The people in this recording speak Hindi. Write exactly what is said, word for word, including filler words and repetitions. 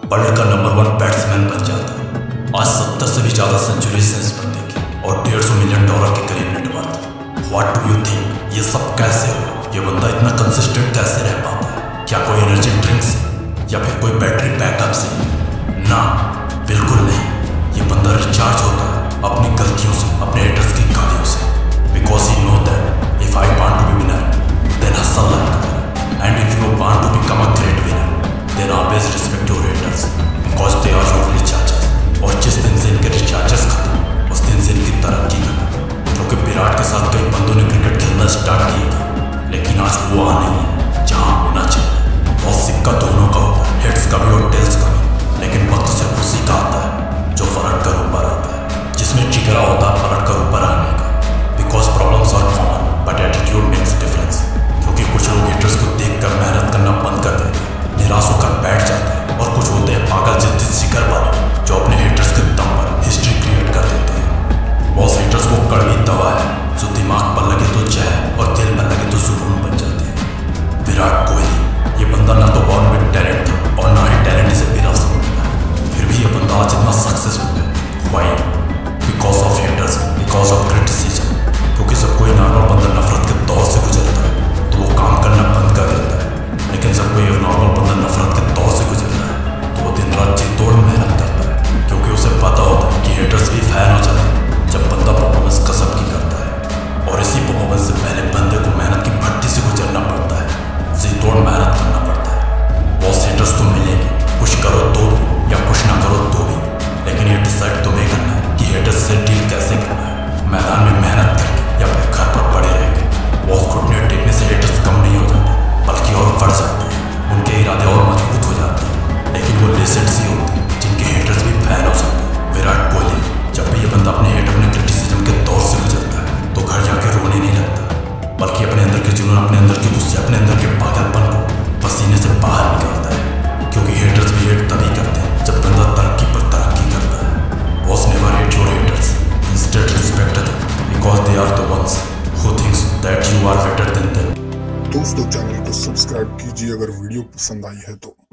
वर्ल्ड का नंबर वन बैट्समैन बन जाता है। आज सत्तर से भी ज्यादा सेंचुरीज हैं इस बंदे की और डेढ़ सौ मिलियन डॉलर के करीब नेटवर्थ। व्हाट डू यू थिंक ये सब कैसे हुआ? ये बंदा इतना कंसिस्टेंट कैसे रह पाता है? क्या कोई एनर्जी ड्रिंक से या फिर कोई बैटरी बैकअप से? ना, बिल्कुल नहीं। ये बंदा रिचार्ज होता है अपनी गलतियों से, अपने हेटर्स की गालियों से। Because he know that if I want to be winner then hustle like and if you want to become a great winner then always respect your haters because they are your recharges। और जिस दिन से इनके रिचार्जेस खत्म उस दिन से इनकी तरक्की खत्म। क्योंकि विराट के साथ कई बंदों ने क्रिकेट खेलना स्टार्ट किया था लेकिन आज वो वहाँ नहीं है जहाँ होना चाहिए। बहुत सिक्का दोनों का होता है, हेड्स का भी और टेल्स का भी, लेकिन वक्त सिर्फ उसी का आता है जो पलट कर ऊपर आता है, जिसमें जिगरा होता है पलट कर ऊपर आने का। Because problems are common but attitude makes difference. क्योंकि कुछ लोग हेटर्स को देखकर मेहनत करना बंद कर देते हैं, निराश होकर बैठ जाते हैं, और कुछ होते हैं पागल जिद्दी शिकर वाले जो अपने हेटर्स के दम पर हिस्ट्री क्रिएट कर देते हैं। बहुत हेटर्स को कड़वी दवा है जो दिमाग पर लगे तो जहर और दिल पर लगे तो जुनून बन जाते हैं। विराट कोहली ये बंदा ना तो बॉर्न विद टैलेंट था और ना ही टैलेंट इसे बिरफ समझता है, फिर भी ये बंदा आज इतना सक्सेसफुल है। Why? Because of haters, because of criticism. क्योंकि जब कोई नॉर्मल बंदा नफरत के दौर से गुजरता है तो वो काम करना बंद कर देता है, लेकिन जब कोई नॉर्मल बंदा नफरत के दौर से गुजरता है तो वो दिन रात जी तोड़ मेहनत करता है। क्योंकि उसे पता होता है कि हेटर्स भी फैन हो जाते हैं जब बंदा परफॉर्मेंस कसम की करता है। और इसी परफॉर्मेंस से पहले बंदे को मेहनत की भट्टी से गुजरना पड़ता है, जी तोड़ मेहनत करना पड़ता है। बहुत हेटर्स तो मिलेंगे, कुछ करो तो भी या कुछ ना करो तो भी, लेकिन ये डिसाइड तुम्हें करना है कि हेटर्स से डील कैसे करना है। मैदान में मेहनत करके या फिर घर पर पड़े रहेंगे। बहुत घुटने टेकने से हेटर्स कम नहीं हो जाते बल्कि और बढ़ जाते हैं, उनके इरादे और मजबूत हो जाते हैं। लेकिन वो लेजेंड्स ही होते हैं जिनके हेटर्स भी फैन हो सकते हैं। विराट कोहली जब भी ये बंदा अपने हेटर ने क्रिटिसिज्म के दौर से गुजरता है तो घर जाके रोने नहीं लगता, बल्कि अपने अंदर के जुनून, अपने अंदर के गुस्से, अपने अंदर के पागलपन को पसीने से बाहर निकालता है। क्योंकि हेटर्स भी हेट तभी करते हैं जब बंदा तरक्की पर तरक्की करता है। Boss never hate your haters, instead respect them because they are the ones who thinks that you are better than them। दोस्तों चैनल को सब्सक्राइब कीजिए अगर वीडियो पसंद आई है तो।